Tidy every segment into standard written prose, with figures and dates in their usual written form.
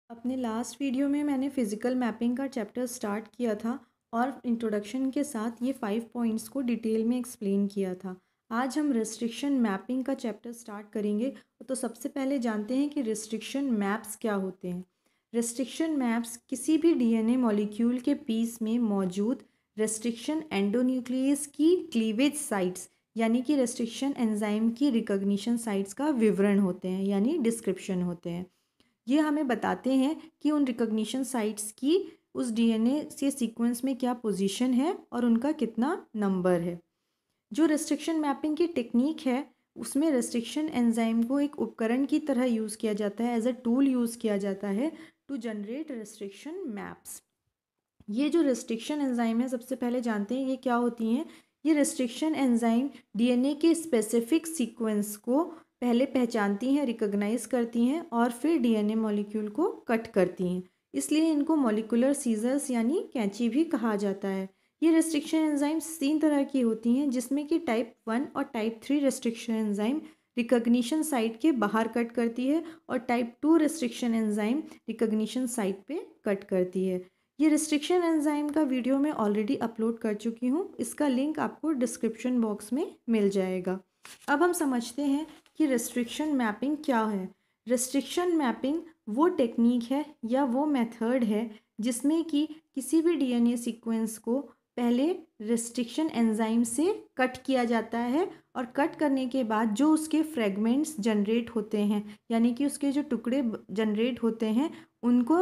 अपने last video में मैंने फ़िज़िकल मैपिंग का चैप्टर स्टार्ट किया था और इंट्रोडक्शन के साथ ये 5 पॉइंट्स को डिटेल में एक्सप्लेन किया था। आज हम रिस्ट्रिक्शन मैपिंग का चैप्टर स्टार्ट करेंगे। तो सबसे पहले जानते हैं कि रिस्ट्रिक्शन मैप्स क्या होते हैं। रिस्ट्रिक्शन मैप्स किसी भी डीएनए मॉलिक्यूल के पीस में मौजूद रिस्ट्रिक्शन एंडोन्यूक्लियस की क्लीवेज साइट्स यानी कि रिस्ट्रिक्शन एंजाइम की रिकॉग्निशन साइट्स का विवरण होते हैं यानी डिस्क्रिप्शन होते हैं। ये हमें बताते हैं कि उन रिकॉग्निशन साइट्स की उस डीएनए से सीक्वेंस में क्या पोजीशन है और उनका कितना नंबर है। जो रिस्ट्रिक्शन मैपिंग की टेक्निक है उसमें रिस्ट्रिक्शन एंजाइम को एक उपकरण की तरह यूज़ किया जाता है, एज अ टूल यूज़ किया जाता है टू जनरेट रिस्ट्रिक्शन मैप्स। ये जो रिस्ट्रिक्शन एंजाइम है सबसे पहले जानते हैं ये क्या होती हैं। ये रिस्ट्रिक्शन एंजाइम डीएनए के स्पेसिफिक सीक्वेंस को पहले पहचानती हैं, रिकॉग्नाइज करती हैं और फिर डीएनए मॉलिक्यूल को कट करती हैं। इसलिए इनको मॉलिक्यूलर सीजर्स यानी कैंची भी कहा जाता है। ये रिस्ट्रिक्शन एंजाइम्स 3 तरह की होती हैं, जिसमें कि टाइप 1 और type 3 restriction enzyme recognition site के बाहर कट करती है और type 2 restriction enzyme recognition site पे कट करती है। ये रिस्ट्रिक्शन एंजाइम का वीडियो मैं ऑलरेडी अपलोड कर चुकी हूँ, इसका लिंक आपको डिस्क्रिप्शन बॉक्स में मिल जाएगा। अब हम समझते हैं कि रिस्ट्रिक्शन मैपिंग क्या है। रिस्ट्रिक्शन मैपिंग वो टेक्निक है या वो मेथड है जिसमें कि किसी भी डीएनए सीक्वेंस को पहले रिस्ट्रिक्शन एंजाइम से कट किया जाता है और कट करने के बाद जो उसके फ्रेगमेंट्स जनरेट होते हैं यानी कि उसके जो टुकड़े जनरेट होते हैं उनको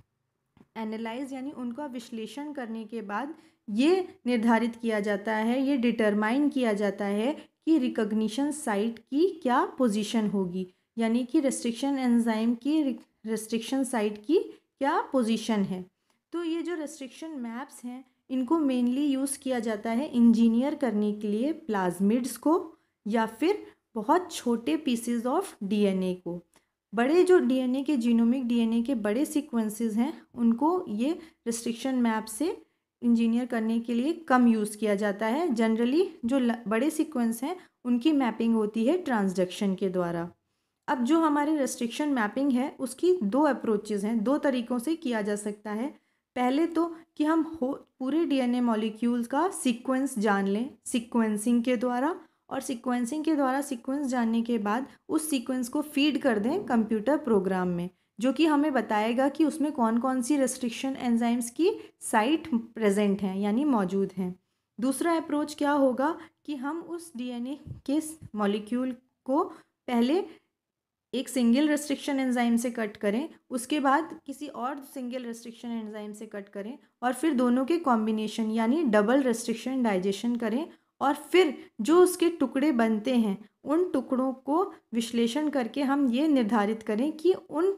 एनालाइज यानी उनका विश्लेषण करने के बाद ये निर्धारित किया जाता है, ये डिटरमाइन किया जाता है कि रिकॉग्निशन साइट की क्या पोजीशन होगी, यानी कि रिस्ट्रिक्शन एंजाइम की रिस्ट्रिक्शन साइट की क्या पोजीशन है। तो ये जो रिस्ट्रिक्शन मैप्स हैं इनको मेनली यूज़ किया जाता है इंजीनियर करने के लिए प्लाज्मिड्स को या फिर बहुत छोटे पीसेस ऑफ डीएनए को। बड़े जो डीएनए के जीनोमिक डीएनए के बड़े सीक्वेंसेस हैं उनको ये रिस्ट्रिक्शन मैप से इंजीनियर करने के लिए कम यूज़ किया जाता है। जनरली जो बड़े सीक्वेंस हैं उनकी मैपिंग होती है ट्रांसडक्शन के द्वारा। अब जो हमारी रिस्ट्रिक्शन मैपिंग है उसकी 2 अप्रोचेज़ हैं, 2 तरीक़ों से किया जा सकता है। पहले तो कि हम पूरे डीएनए मॉलिक्यूल्स का सीक्वेंस जान लें सीक्वेंसिंग के द्वारा, और सीक्वेंसिंग के द्वारा सीक्वेंस जानने के बाद उस सीक्वेंस को फीड कर दें कंप्यूटर प्रोग्राम में, जो कि हमें बताएगा कि उसमें कौन कौन सी रिस्ट्रिक्शन एंजाइम्स की साइट प्रेजेंट हैं यानी मौजूद हैं। दूसरा अप्रोच क्या होगा कि हम उस डीएनए के मॉलिक्यूल को पहले एक सिंगल रिस्ट्रिक्शन एंजाइम से कट करें, उसके बाद किसी और सिंगल रिस्ट्रिक्शन एंजाइम से कट करें और फिर दोनों के कॉम्बिनेशन यानी डबल रिस्ट्रिक्शन डाइजेशन करें और फिर जो उसके टुकड़े बनते हैं उन टुकड़ों को विश्लेषण करके हम ये निर्धारित करें कि उन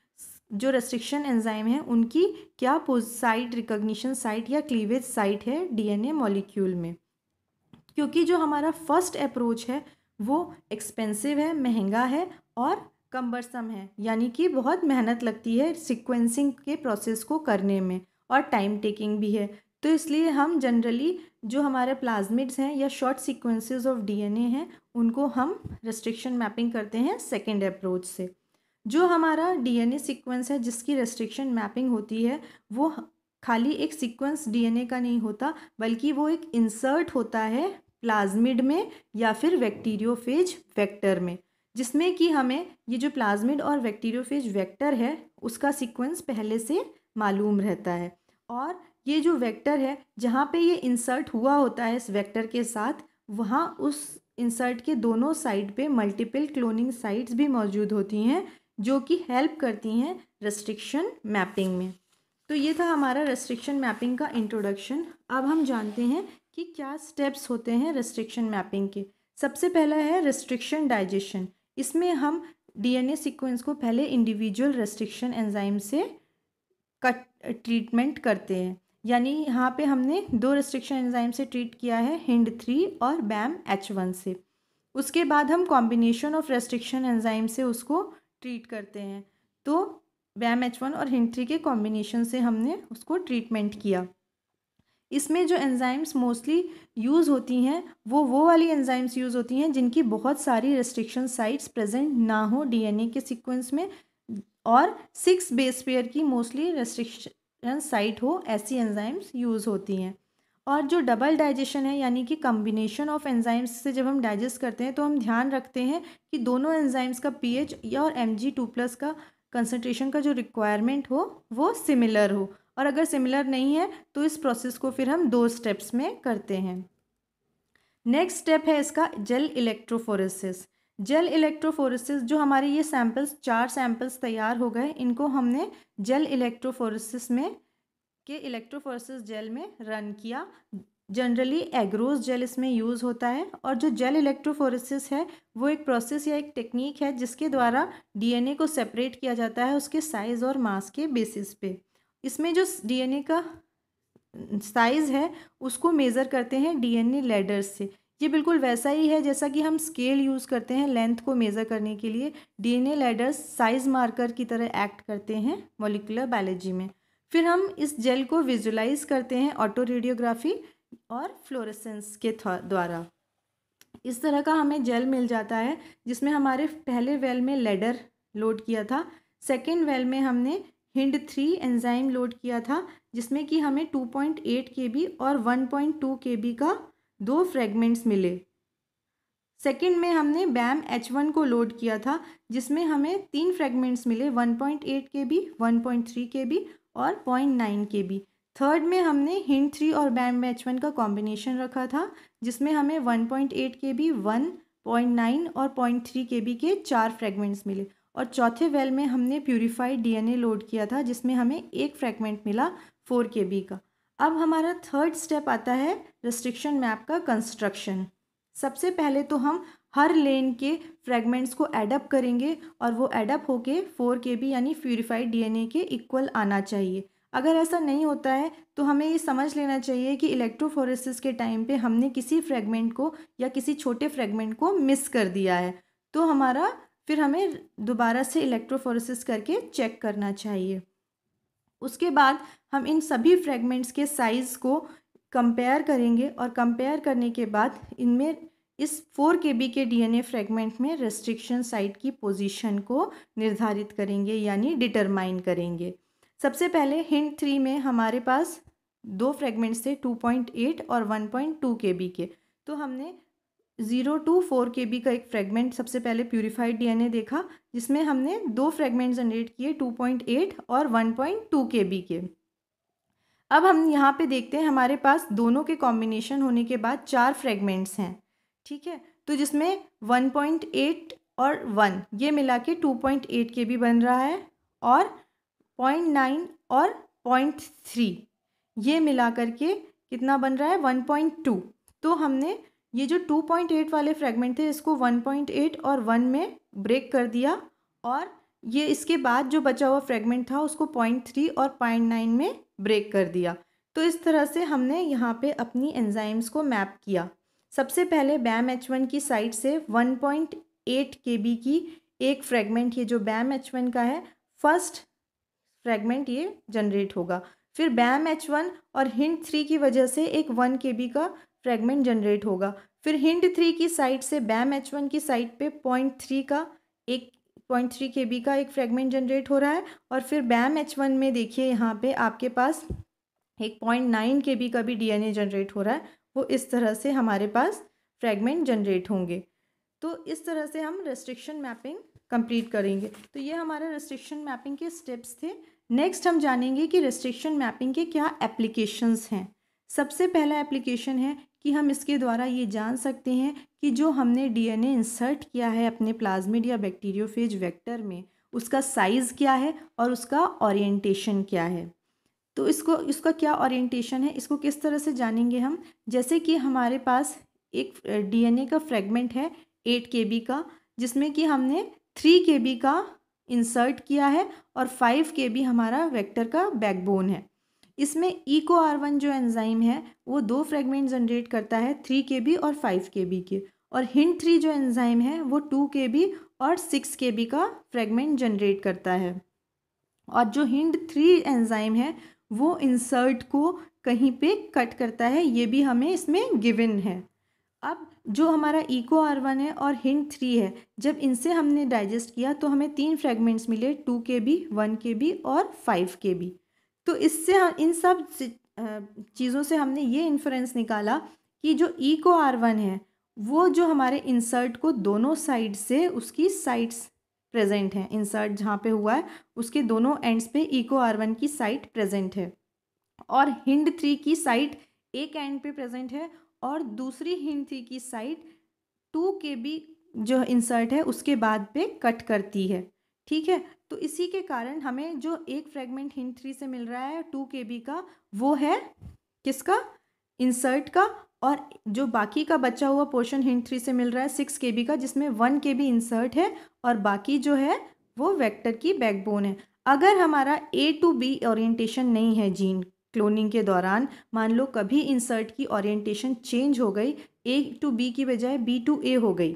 जो रेस्ट्रिक्शन एंजाइम हैं उनकी क्या साइट रिकॉग्निशन साइट या क्लीवेज साइट है डीएनए मॉलिक्यूल में। क्योंकि जो हमारा फर्स्ट अप्रोच है वो एक्सपेंसिव है, महंगा है और कम्बरसम है, यानी कि बहुत मेहनत लगती है सीक्वेंसिंग के प्रोसेस को करने में और टाइम टेकिंग भी है। तो इसलिए हम जनरली जो हमारे प्लाज्मिड्स हैं या शॉर्ट सीक्वेंसेस ऑफ डीएनए हैं उनको हम रेस्ट्रिक्शन मैपिंग करते हैं सेकेंड अप्रोच से। जो हमारा डीएनए सीक्वेंस है जिसकी रेस्ट्रिक्शन मैपिंग होती है वो खाली एक सीक्वेंस डीएनए का नहीं होता, बल्कि वो एक इंसर्ट होता है प्लाज्मिड में या फिर बैक्टीरियोफेज वेक्टर में, जिसमें कि हमें ये जो प्लाज्मिड और बैक्टीरियोफेज वेक्टर है उसका सीक्वेंस पहले से मालूम रहता है। और ये जो वेक्टर है जहाँ पे ये इंसर्ट हुआ होता है इस वेक्टर के साथ, वहाँ उस इंसर्ट के दोनों साइड पे मल्टीपल क्लोनिंग साइट्स भी मौजूद होती हैं जो कि हेल्प करती हैं रेस्ट्रिक्शन मैपिंग में। तो ये था हमारा रेस्ट्रिक्शन मैपिंग का इंट्रोडक्शन। अब हम जानते हैं कि क्या स्टेप्स होते हैं रेस्ट्रिक्शन मैपिंग के। सबसे पहला है रेस्ट्रिक्शन डाइजेशन। इसमें हम डीएनए सीक्वेंस को पहले इंडिविजुअल रेस्ट्रिक्शन एंजाइम से कट ट्रीटमेंट करते हैं, यानी यहाँ पे हमने 2 रेस्ट्रिक्शन एंजाइम से ट्रीट किया है, HIND3 और BAM-H1 से। उसके बाद हम कॉम्बिनेशन ऑफ रेस्ट्रिक्शन एंजाइम से उसको ट्रीट करते हैं। तो BAM-H1 और HIND3 के कॉम्बिनेशन से हमने उसको ट्रीटमेंट किया। इसमें जो एंजाइम्स मोस्टली यूज़ होती हैं वो वाली एंजाइम्स यूज़ होती हैं जिनकी बहुत सारी रेस्ट्रिक्शन साइट्स प्रेजेंट ना हो डीएनए के सीक्वेंस में, और 6 बेस पेयर की मोस्टली रेस्ट्रिक्शन साइट हो, ऐसी एंजाइम्स यूज़ होती हैं। और जो डबल डाइजेशन है यानी कि कम्बिनेशन ऑफ एंजाइम्स से जब हम डाइजेस्ट करते हैं तो हम ध्यान रखते हैं कि दोनों एंजाइम्स का पीएच या और Mg2+ का कंसनट्रेशन का जो रिक्वायरमेंट हो वो सिमिलर हो, और अगर सिमिलर नहीं है तो इस प्रोसेस को फिर हम 2 स्टेप्स में करते हैं। नेक्स्ट स्टेप है इसका जेल इलेक्ट्रोफोरेसिस। जेल इलेक्ट्रोफोरेसिस जो हमारे ये सैंपल्स 4 सैंपल्स तैयार हो गए, इनको हमने जेल इलेक्ट्रोफोरेसिस में के इलेक्ट्रोफोरेसिस जेल में रन किया। जनरली एग्रोज जेल इसमें यूज़ होता है, और जो जेल इलेक्ट्रोफोरेसिस है वो एक प्रोसेस या एक टेक्निक है जिसके द्वारा डीएनए को सेपरेट किया जाता है उसके साइज़ और मास के बेसिस पे। इसमें जो डीएनए का साइज़ है उसको मेज़र करते हैं डीएनए लैडर्स से। ये बिल्कुल वैसा ही है जैसा कि हम स्केल यूज़ करते हैं लेंथ को मेज़र करने के लिए। डीएनए लैडर्स साइज़ मार्कर की तरह एक्ट करते हैं मॉलिक्यूलर बायोलॉजी में। फिर हम इस जेल को विजुलाइज करते हैं ऑटो रेडियोग्राफी और फ्लोरेसेंस के द्वारा। इस तरह का हमें जेल मिल जाता है जिसमें हमारे पहले वेल में लैडर लोड किया था, सेकेंड वेल में हमने हिंड 3 एंजाइम लोड किया था जिसमें कि हमें 2.8 kb और 1.2 kb का 2 फ्रेगमेंट्स मिले। सेकेंड में हमने BAM-H1 को लोड किया था जिसमें हमें 3 फ्रेगमेंट्स मिले, 1.8 kb, 1.3 kb और 0.9 kb। थर्ड में हमने हिंड 3 और BAM-H1 का कॉम्बिनेशन रखा था जिसमें हमें 1.8 kb, 1.9 और 0.3 kb के 4 फ्रेगमेंट्स मिले। और चौथे वेल में हमने प्यूरिफाइड डीएनए लोड किया था जिसमें हमें 1 फ्रेगमेंट मिला 4 kb का। अब हमारा थर्ड स्टेप आता है रेस्ट्रिक्शन मैप का कंस्ट्रक्शन। सबसे पहले तो हम हर लेन के फ्रेगमेंट्स को एडअप करेंगे और वो एडअप होके 4 kb यानी प्यूरिफाइड डीएनए के इक्वल आना चाहिए। अगर ऐसा नहीं होता है तो हमें ये समझ लेना चाहिए कि इलेक्ट्रोफोरेसिस के टाइम पे हमने किसी फ्रेगमेंट को या किसी छोटे फ्रेगमेंट को मिस कर दिया है, तो फिर हमें दोबारा से इलेक्ट्रोफोरेसिस करके चेक करना चाहिए। उसके बाद हम इन सभी फ्रेगमेंट्स के साइज़ को कंपेयर करेंगे और कंपेयर करने के बाद इनमें इस 4 kb के डीएनए फ्रेगमेंट में रेस्ट्रिक्शन साइट की पोजीशन को निर्धारित करेंगे यानी डिटरमाइन करेंगे। सबसे पहले हिंड 3 में हमारे पास 2 फ्रेगमेंट्स थे 2.8 और 1.2 kb के, तो हमने 0 to 4 kb का एक फ्रेगमेंट सबसे पहले प्यूरिफाइड डीएनए देखा जिसमें हमने 2 फ्रेगमेंट जनरेट किए 2.8 और 1.2 kb के। अब हम यहाँ पे देखते हैं हमारे पास दोनों के कॉम्बिनेशन होने के बाद 4 फ्रेगमेंट्स हैं, ठीक है। तो जिसमें 1.8 और 1 ये मिला के 2.8 kb बन रहा है, और 0.9 और 0.3 ये मिला करके कितना बन रहा है 1.2। तो हमने ये जो 2.8 वाले फ्रेगमेंट थे इसको 1.8 और 1 में ब्रेक कर दिया, और ये इसके बाद जो बचा हुआ फ्रेगमेंट था उसको 0.3 और 0.9 में ब्रेक कर दिया। तो इस तरह से हमने यहाँ पे अपनी एंजाइम्स को मैप किया। सबसे पहले BAM-H1 की साइड से 1.8 kb की एक फ्रेगमेंट, ये जो BAM-H1 का है फर्स्ट फ्रेगमेंट ये जनरेट होगा। फिर BAM-H1 और हिंड 3 की वजह से एक 1 kb का फ्रेगमेंट जनरेट होगा। फिर हिंड 3 की साइड से BAM-H1 की साइड पे 0.3 kb का एक फ्रेगमेंट जनरेट हो रहा है, और फिर BAM-H1 में देखिए यहाँ पे आपके पास एक 0.9 kb का भी डीएनए जनरेट हो रहा है। वो इस तरह से हमारे पास फ्रेगमेंट जनरेट होंगे। तो इस तरह से हम रेस्ट्रिक्शन मैपिंग कंप्लीट करेंगे। तो ये हमारे रेस्ट्रिक्शन मैपिंग के स्टेप्स थे। नेक्स्ट हम जानेंगे कि रेस्ट्रिक्शन मैपिंग के क्या एप्लीकेशंस हैं। सबसे पहला एप्लीकेशन है कि हम इसके द्वारा ये जान सकते हैं कि जो हमने डीएनए इंसर्ट किया है अपने प्लाज्मिड या बैक्टीरियोफेज वेक्टर में उसका साइज़ क्या है और उसका ओरिएंटेशन क्या है। तो इसका क्या ओरिएंटेशन है, इसको किस तरह से जानेंगे हम। जैसे कि हमारे पास एक डीएनए का फ्रेगमेंट है 8 kb का जिसमें कि हमने 3 kb का इंसर्ट किया है और 5 kb हमारा वेक्टर का बैकबोन है। इसमें EcoR1 जो एंजाइम है वो 2 फ्रेगमेंट जनरेट करता है 3 kb और 5 kb के, और हिंड 3 जो एंजाइम है वो 2 kb और 6 kb का फ्रेगमेंट जनरेट करता है। और जो हिंड 3 एंजाइम है वो इंसर्ट को कहीं पे कट करता है, ये भी हमें इसमें गिवन है। अब जो हमारा इको R1 है और हिंट 3 है, जब इनसे हमने डाइजेस्ट किया तो हमें 3 फ्रेगमेंट्स मिले, 2 KB, 1 KB और 5 KB। तो इससे इन सब चीज़ों से हमने ये इन्फ्रेंस निकाला कि जो इको R1 है वो जो हमारे इंसर्ट को दोनों साइड से उसकी साइड्स प्रेजेंट हैं, इंसर्ट जहाँ पे हुआ है उसके दोनों एंड्स पे इको R1 की साइट प्रेजेंट है, और हिंड 3 की साइट एक एंड पे प्रेजेंट है और दूसरी हिंड 3 की साइट 2 KB जो इंसर्ट है उसके बाद पे कट करती है। ठीक है, तो इसी के कारण हमें जो एक फ्रेगमेंट हिंड 3 से मिल रहा है 2 KB का, वो है किसका, इंसर्ट का, और जो बाकी का बचा हुआ पोर्शन हिंड 3 से मिल रहा है 6 KB का, जिसमें 1 KB इंसर्ट है और बाकी जो है वो वेक्टर की बैकबोन है। अगर हमारा A to B ओरिएंटेशन नहीं है जीन क्लोनिंग के दौरान, मान लो कभी इंसर्ट की ओरिएंटेशन चेंज हो गई, A to B की बजाय B to A हो गई,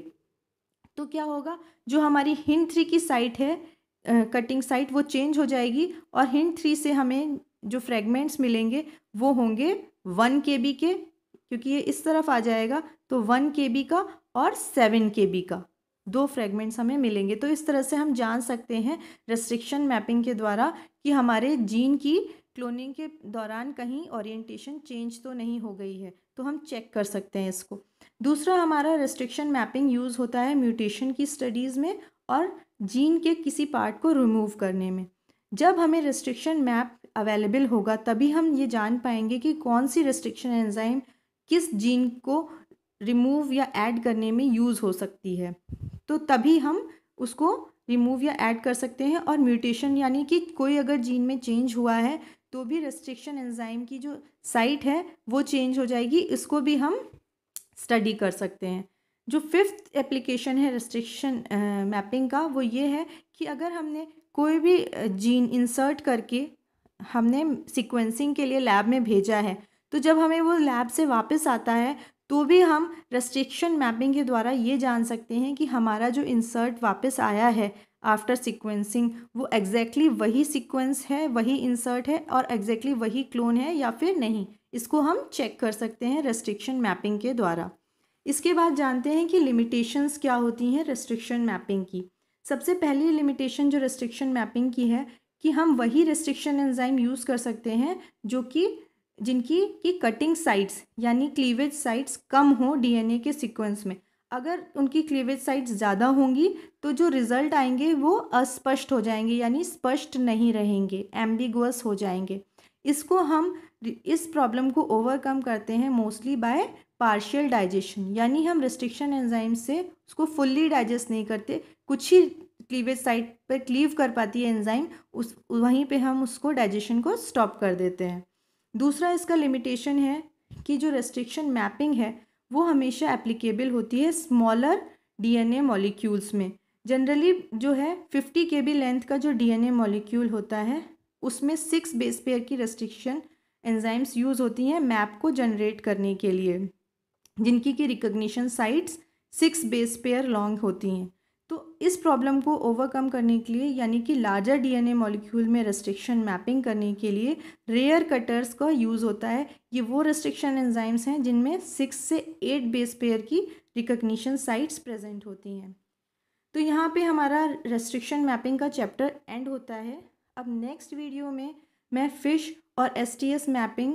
तो क्या होगा, जो हमारी हिंड 3 की साइट है कटिंग साइट वो चेंज हो जाएगी और हिंड 3 से हमें जो फ्रेगमेंट्स मिलेंगे वो होंगे 1 KB के, क्योंकि ये इस तरफ आ जाएगा, तो 1 KB का और 7 KB का 2 फ्रेगमेंट्स हमें मिलेंगे। तो इस तरह से हम जान सकते हैं रेस्ट्रिक्शन मैपिंग के द्वारा कि हमारे जीन की क्लोनिंग के दौरान कहीं ओरिएंटेशन चेंज तो नहीं हो गई है, तो हम चेक कर सकते हैं इसको। दूसरा हमारा रेस्ट्रिक्शन मैपिंग यूज़ होता है म्यूटेशन की स्टडीज़ में और जीन के किसी पार्ट को रिमूव करने में। जब हमें रेस्ट्रिक्शन मैप अवेलेबल होगा तभी हम ये जान पाएंगे कि कौन सी रेस्ट्रिक्शन एंजाइम किस जीन को रिमूव या ऐड करने में यूज़ हो सकती है, तो तभी हम उसको रिमूव या ऐड कर सकते हैं। और म्यूटेशन यानी कि कोई अगर जीन में चेंज हुआ है तो भी रेस्ट्रिक्शन एंजाइम की जो साइट है वो चेंज हो जाएगी, इसको भी हम स्टडी कर सकते हैं। जो फिफ्थ एप्लीकेशन है रेस्ट्रिक्शन मैपिंग का वो ये है कि अगर हमने कोई भी जीन इंसर्ट करके हमने सीक्वेंसिंग के लिए लैब में भेजा है, तो जब हमें वो लैब से वापस आता है तो भी हम रेस्ट्रिक्शन मैपिंग के द्वारा ये जान सकते हैं कि हमारा जो इंसर्ट वापस आया है आफ्टर सीक्वेंसिंग वो एग्जैक्टली वही सीक्वेंस है, वही इंसर्ट है और एग्जैक्टली वही क्लोन है या फिर नहीं, इसको हम चेक कर सकते हैं रेस्ट्रिक्शन मैपिंग के द्वारा। इसके बाद जानते हैं कि लिमिटेशंस क्या होती हैं रेस्ट्रिक्शन मैपिंग की। सबसे पहली लिमिटेशन जो रेस्ट्रिक्शन मैपिंग की है कि हम वही रेस्ट्रिक्शन एंजाइम यूज़ कर सकते हैं जो कि जिनकी की कटिंग साइट्स यानी क्लीवेज साइट्स कम हो डीएनए के सीक्वेंस में। अगर उनकी क्लीवेज साइट्स ज़्यादा होंगी तो जो रिज़ल्ट आएंगे वो अस्पष्ट हो जाएंगे, यानी स्पष्ट नहीं रहेंगे, एम्बिगुअस हो जाएंगे। इसको हम इस प्रॉब्लम को ओवरकम करते हैं मोस्टली बाय पार्शियल डाइजेशन, यानी हम रेस्ट्रिक्शन एंजाइम से उसको फुल्ली डाइजेस्ट नहीं करते, कुछ ही क्लीवेज साइट पर क्लीव कर पाती है एंजाइम, उस वहीं पे हम उसको डाइजेशन को स्टॉप कर देते हैं। दूसरा इसका लिमिटेशन है कि जो रेस्ट्रिक्शन मैपिंग है वो हमेशा एप्लीकेबल होती है स्मॉलर डीएनए मॉलिक्यूल्स में। जनरली जो है 50 KB लेंथ का जो डीएनए मॉलिक्यूल होता है उसमें 6 बेस पेयर की रेस्ट्रिक्शन एंजाइम्स यूज़ होती हैं मैप को जनरेट करने के लिए, जिनकी की recognition sites 6 base pair long होती हैं। तो इस प्रॉब्लम को ओवरकम करने के लिए यानी कि लार्जर डीएनए मॉलिक्यूल में रेस्ट्रिक्शन मैपिंग करने के लिए रेयर कटर्स का यूज़ होता है। ये वो रेस्ट्रिक्शन एंजाइम्स हैं जिनमें 6 से 8 बेस पेयर की रिकग्निशन साइट्स प्रेजेंट होती हैं। तो यहाँ पे हमारा रेस्ट्रिक्शन मैपिंग का चैप्टर एंड होता है। अब नेक्स्ट वीडियो में मैं फिश और STS मैपिंग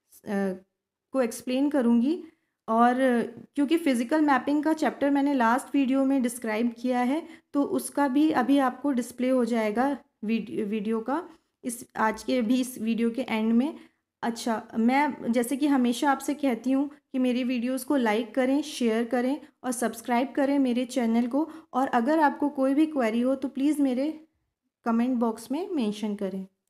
को एक्सप्लेन करूँगी, और क्योंकि फ़िज़िकल मैपिंग का चैप्टर मैंने लास्ट वीडियो में डिस्क्राइब किया है तो उसका भी अभी आपको डिस्प्ले हो जाएगा वीडियो का इस आज के भी इस वीडियो के एंड में। अच्छा, मैं जैसे कि हमेशा आपसे कहती हूँ कि मेरी वीडियोस को लाइक करें, शेयर करें और सब्सक्राइब करें मेरे चैनल को, और अगर आपको कोई भी क्वेरी हो तो प्लीज़ मेरे कमेंट बॉक्स में मेंशन करें।